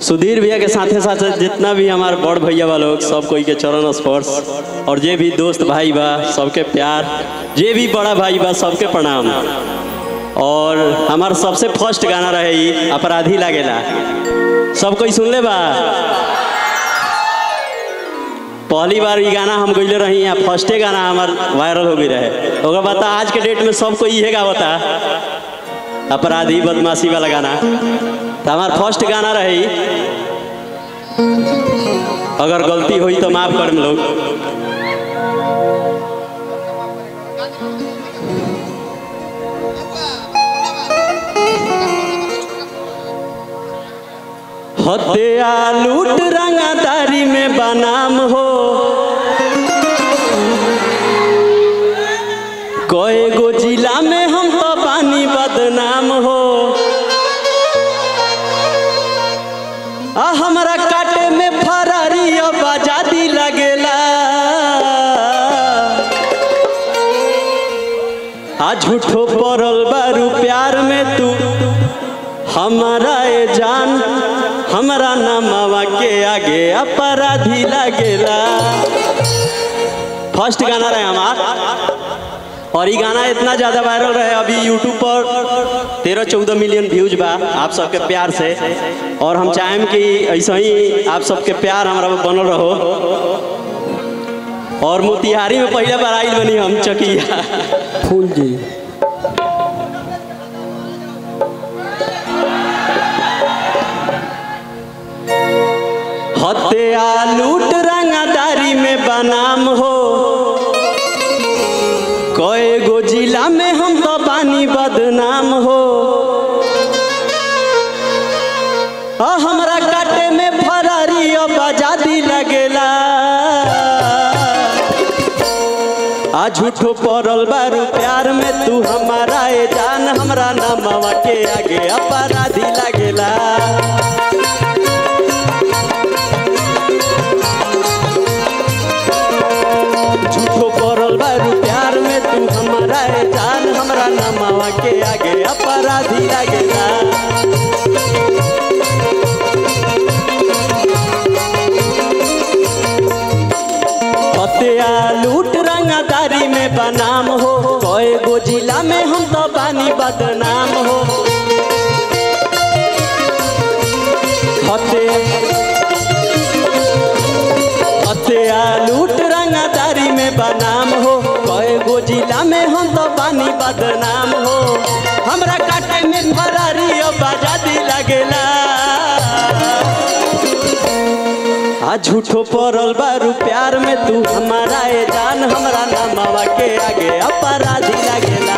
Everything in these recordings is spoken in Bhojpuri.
सुधीर भैया के साथे साथे जितना भी हमारे बड़ भैया बा लोग सब कोई के चरण स्पर्श और जे भी दोस्त भाई बा सबके प्यार, जे भी बड़ा भाई बा सबके प्रणाम। और हमार सबसे फर्स्ट गाना रहे अपराधी लागेला, सब कोई सुन ले बा। पहली बार ये गाना हम गईले रही यहाँ, फर्स्टे गाना हमार वायरल हो गई रहे। ओकर बाद आज के डेट में सब कोई ये गावता अपराधी बदमाशी वाला गाना, तो हमारा फर्स्ट गाना रही। अगर गलती हुई तो माफ कर लोग। हत्या लूट रंगदारी में बनाम हो, कोई गो जिला में हम तो पानी बदनाम हो। हमारा काटे में फरारी अब आजादी लगेला, झूठो पड़ल बारू प्यार में तू हमारा ए जान, हमारा नामवा के आगे अपराधी लगेला। फर्स्ट गाना रहे हमारा, और ये गाना इतना ज़्यादा वायरल रहे अभी यूट्यूब पर 13-14 मिलियन व्यूज बा आप सबके प्यार से। और हम चाहें कि ऐसा ही आप सबके प्यार हमारा बनल रहो। और मोतिहारी में पहले बार आइल बनी हम चकिया फूल जी। हत्या लूट रंगदारी में बनाम हो, कोई गो जिला में हम तो बानी बदनाम हो। हमरा काटे में फरारी अब आजादी लगेला, झूठो पड़ल बारू प्यार में तू हमारा ए जान, हमरा नामवा के आगे अपराधी लगेला। झूठो पड़ल बारू प्यार में तू हमारा ए जान, हमरा नामवा के आगे अपराधी लगेला। हत्या लूट रंगदारी में बनाम हो, कोई गो जिला में हम तो बानी बदनाम हो। हत्या लूट रंगदारी में बनाम हो, कोई गो जिला में हम तो बानी बदनाम हो। हमरा काटे में फरारी अब आजादी लगेला, झूठो पड़ल बारू प्यार में तू हमारा ए जान, हमरा नामवा के आगे अपराधी लगेला।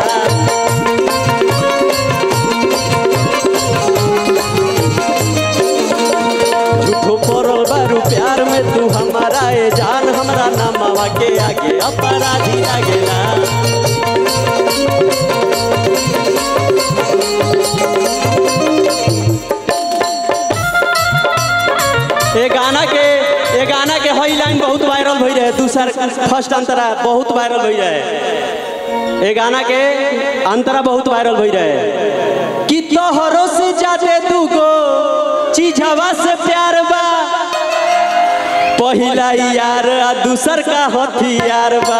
झूठो पड़ल बारू प्यार में तू हमारा ए जान, हमरा नामवा के आगे अपराधी लगेला। ये गाना के हई लाइन बहुत वायरल हो रहे, दूसर फर्स्ट अंतरा बहुत वायरल हो रहे। ये गाना के अंतरा बहुत वायरल हो रहे कि तोहरो से जाते दूगो चीजवा से प्यार बा, पहिला यार आ दूसर का हथियार बा।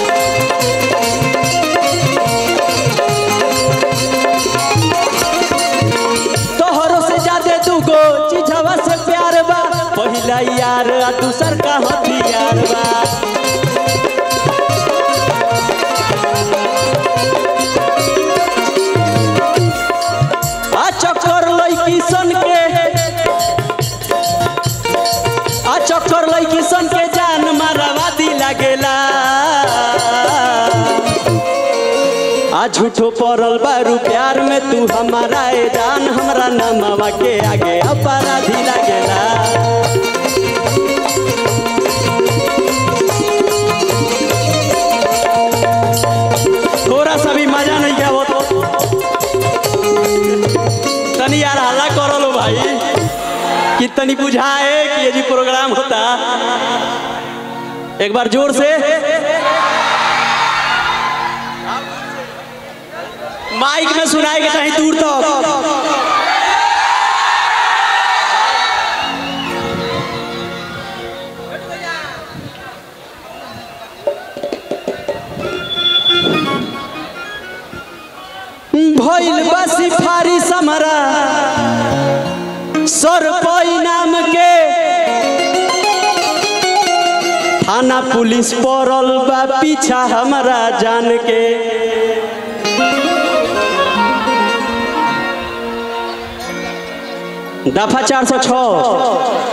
तोहरो से जाते दूगो चीजवा से प्यार बा, पहिला यार आ दूसर का हथियार बा। चक्कर लईकी सन के जान मारवादी लगेला, झूठो पड़ल बारू प्यार में तू हमारा ए जान, हमरा नामवा के आगे अपराधी लगेला। थोड़ा सा भी मजा नहीं क्या वो तो तनी यार हल्ला करो लो भाई, कितनी बुझाए कि ये जी प्रोग्राम होता। एक बार जोर से माइक में सुनाएगा कहीं दूर तक। भइल बा सिफारिश हमरा सरपई नाम के थाना पुलिस पड़ल बा पीछा हमरा जान के दफा 406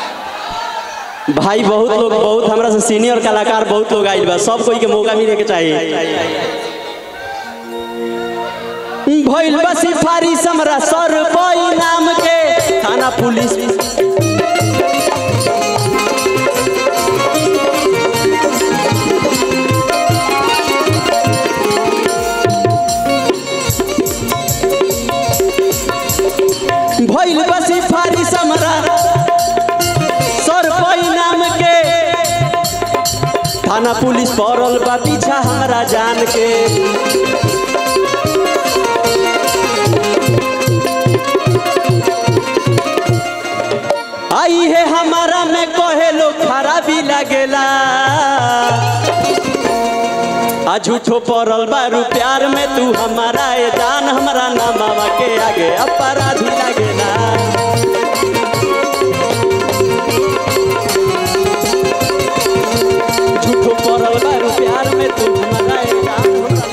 भाई बहुत लोग बहुत हमरा से सीनियर कलाकार बहुत लोग आइल बा सब कोई के मौका मिले के चाहिए भइल बा सिफारिश हमरा सरपई नाम के थाना पुलिस भइल बा सिफारिश हमरा सरपई नाम के थाना पुलिस पड़ल बा पीछा हमरा जान के आई है हमारा में कहे लो खराबी लगेला आ झूठो पड़ल बारू प्यार में तू हमारा ए जान हमरा नामावा के आगे अपराधी लगेला झूठो पड़ल बारू प्यार में तू हमारा ए जान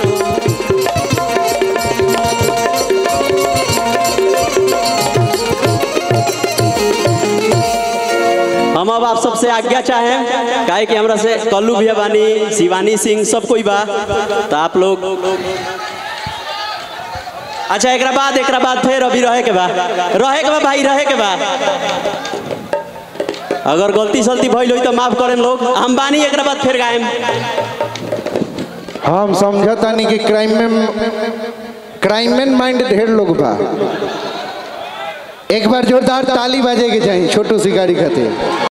हम अब आप सबसे आज्ञा चाहें काहे कि हमरा से कल्लू भैया बानी शिवानी सिंह सब कोई बा तो आप लोग अच्छा एक बाद फिर अभी रहे के बा भाई रहे के बा अगर गलती सलती भइल होई तो माफ करें लोग हम बानी एक बाद फिर गाएम हम समझतानी कि क्राइम में माइंड ढेर लोग बा एक बार जोरदार ताली बजे के चाहिए छोटू शिकारी खातिर।